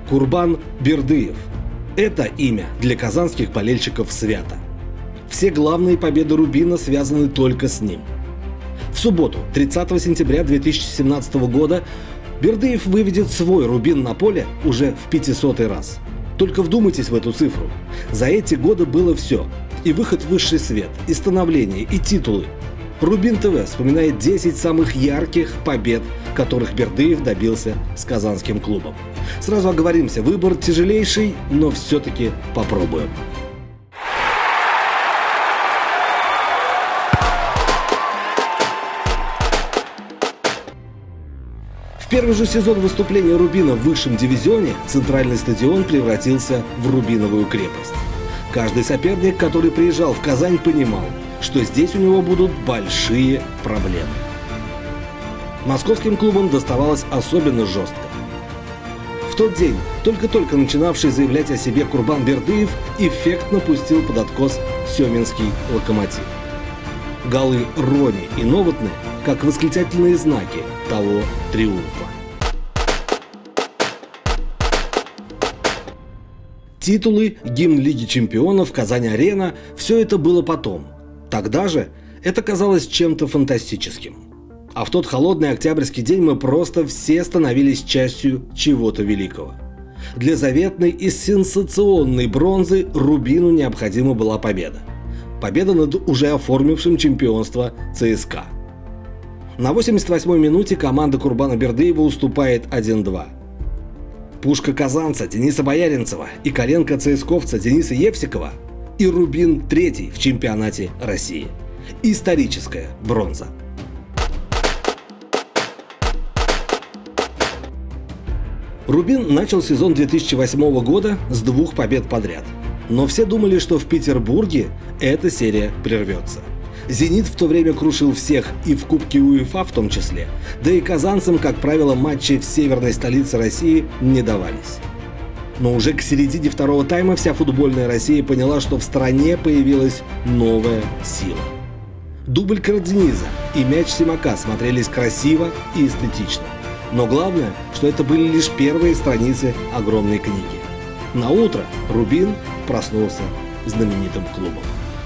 Курбан Бердыев. Это имя для казанских болельщиков свято. Все главные победы Рубина связаны только с ним. В субботу, 30 сентября 2017 года, Бердыев выведет свой Рубин на поле уже в 500-й раз. Только вдумайтесь в эту цифру. За эти годы было все. И выход в высший свет, и становление, и титулы. Рубин ТВ вспоминает 10 самых ярких побед, которых Бердыев добился с казанским клубом. Сразу оговоримся, выбор тяжелейший, но все-таки попробуем. В первый же сезон выступления Рубина в высшем дивизионе центральный стадион превратился в Рубиновую крепость. Каждый соперник, который приезжал в Казань, понимал, что здесь у него будут большие проблемы. Московским клубам доставалось особенно жестко. В тот день только-только начинавший заявлять о себе Курбан Бердыев эффектно пустил под откос Семинский Локомотив. Голы Рони и Новотны как восклицательные знаки того триумфа. Титулы, гимн Лиги Чемпионов, Казань-Арена – все это было потом. Тогда же это казалось чем-то фантастическим. А в тот холодный октябрьский день мы просто все становились частью чего-то великого. Для заветной и сенсационной бронзы Рубину необходима была победа. Победа над уже оформившим чемпионство ЦСКА. На 88-й минуте команда Курбана Бердыева уступает 1-2. Пушка казанца Дениса Бояринцева и коленка ЦСКовца Дениса Евсикова и Рубин третий в чемпионате России. Историческая бронза. Рубин начал сезон 2008 года с 2 побед подряд. Но все думали, что в Петербурге эта серия прервется. «Зенит» в то время крушил всех и в Кубке УЕФА в том числе. Да и казанцам, как правило, матчи в северной столице России не давались. Но уже к середине второго тайма вся футбольная Россия поняла, что в стране появилась новая сила. Дубль Карадениза и мяч Симака смотрелись красиво и эстетично. Но главное, что это были лишь первые страницы огромной книги. На утро Рубин проснулся знаменитым клубом.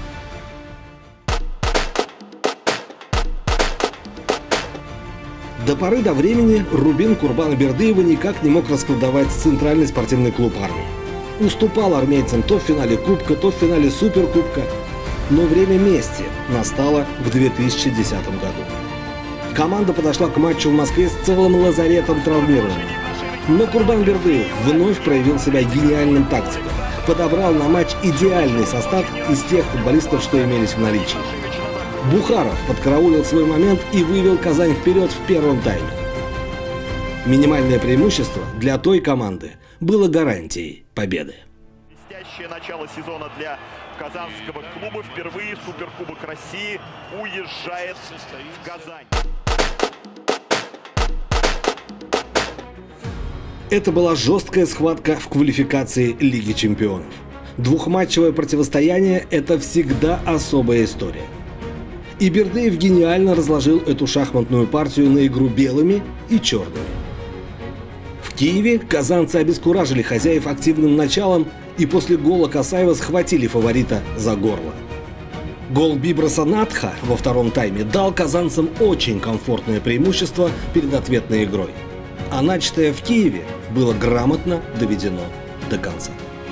До поры до времени Рубин Курбана Бердыева никак не мог расколдовать центральный спортивный клуб армии. Уступал армейцам то в финале Кубка, то в финале Суперкубка. Но время мести настало в 2010 году. Команда подошла к матчу в Москве с целым лазаретом травмированных. Но Курбан Бердыев вновь проявил себя гениальным тактиком. Подобрал на матч идеальный состав из тех футболистов, что имелись в наличии. Бухаров подкараулил свой момент и вывел Казань вперед в первом тайме. Минимальное преимущество для той команды было гарантией победы. Блестящее начало сезона для казанского клуба. Впервые Суперкубок России уезжает в Казань. Это была жесткая схватка в квалификации Лиги Чемпионов. Двухматчевое противостояние – это всегда особая история. И Бердыев гениально разложил эту шахматную партию на игру белыми и черными. В Киеве казанцы обескуражили хозяев активным началом и после гола Касаева схватили фаворита за горло. Гол Биброса Надха во втором тайме дал казанцам очень комфортное преимущество перед ответной игрой. А начатое в Киеве было грамотно доведено до конца.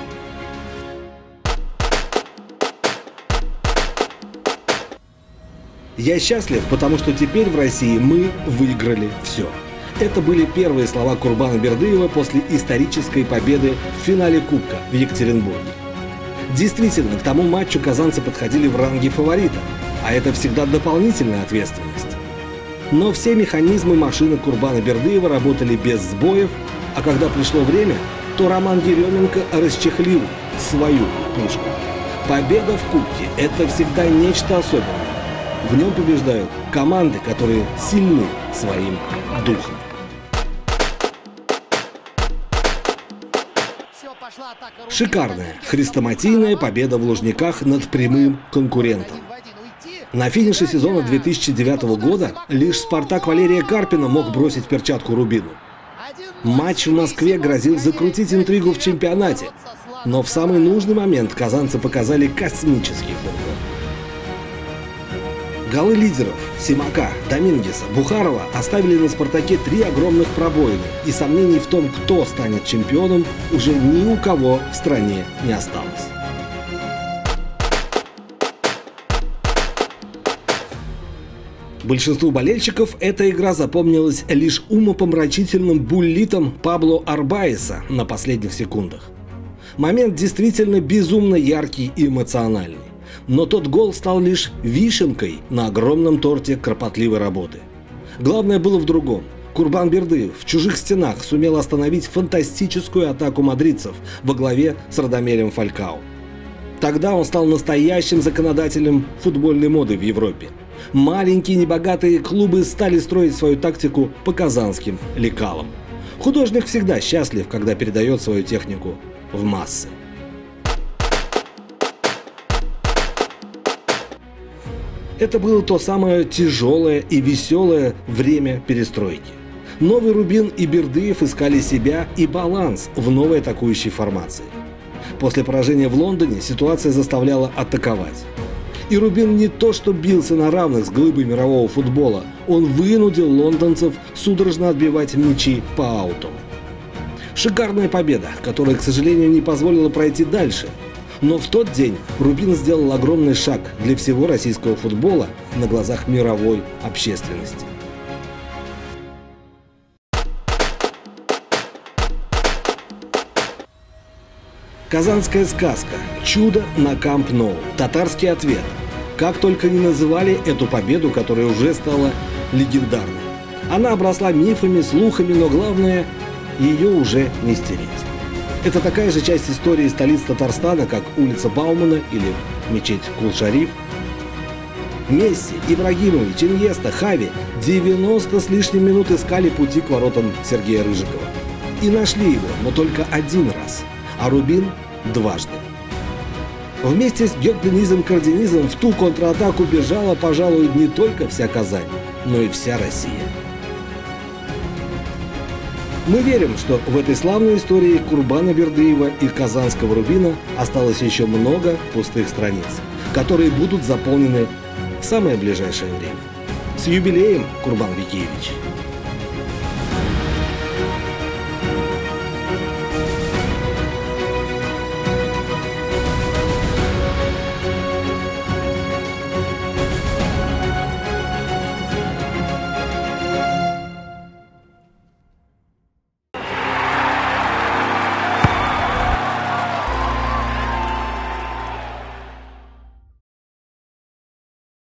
«Я счастлив, потому что теперь в России мы выиграли все». Это были первые слова Курбана Бердыева после исторической победы в финале Кубка в Екатеринбурге. Действительно, к тому матчу казанцы подходили в ранге фаворита, а это всегда дополнительная ответственность. Но все механизмы машины Курбана Бердыева работали без сбоев, а когда пришло время, то Роман Еременко расчехлил свою пушку. Победа в Кубке – это всегда нечто особенное. В нем побеждают команды, которые сильны своим духом. Шикарная, хрестоматийная победа в Лужниках над прямым конкурентом. На финише сезона 2009 года лишь «Спартак» Валерия Карпина мог бросить перчатку Рубину. Матч в Москве грозил закрутить интригу в чемпионате, но в самый нужный момент казанцы показали космический футбол. Голы лидеров Симака, Домингеса, Бухарова оставили на «Спартаке» 3 огромных пробоины, и сомнений в том, кто станет чемпионом, уже ни у кого в стране не осталось. Большинству болельщиков эта игра запомнилась лишь умопомрачительным буллитом Пабло Арбаеса на последних секундах. Момент действительно безумно яркий и эмоциональный. Но тот гол стал лишь вишенкой на огромном торте кропотливой работы. Главное было в другом. Курбан Бердыев в чужих стенах сумел остановить фантастическую атаку мадридцев во главе с Радамелем Фалькао. Тогда он стал настоящим законодателем футбольной моды в Европе. Маленькие небогатые клубы стали строить свою тактику по казанским лекалам. Художник всегда счастлив, когда передает свою технику в массы. Это было то самое тяжелое и веселое время перестройки. Новый Рубин и Бердыев искали себя и баланс в новой атакующей формации. После поражения в Лондоне ситуация заставляла атаковать. И Рубин не то что бился на равных с глыбой мирового футбола, он вынудил лондонцев судорожно отбивать мячи по аутам. Шикарная победа, которая, к сожалению, не позволила пройти дальше. Но в тот день Рубин сделал огромный шаг для всего российского футбола на глазах мировой общественности. Казанская сказка, чудо на Камп Ноу, татарский ответ. Как только не называли эту победу, которая уже стала легендарной. Она обросла мифами, слухами, но главное, ее уже не стереть. Это такая же часть истории столиц Татарстана, как улица Баумана или мечеть Кул-Шариф. Месси, Ибрагимович, Иньеста, Хави 90 с лишним минут искали пути к воротам Сергея Рыжикова. И нашли его, но только один раз, а Рубин – дважды. Вместе с Гёкденизом Карденизом в ту контратаку бежала, пожалуй, не только вся Казань, но и вся Россия. Мы верим, что в этой славной истории Курбана Бердыева и казанского Рубина осталось еще много пустых страниц, которые будут заполнены в самое ближайшее время. С юбилеем, Курбан Бекиевич!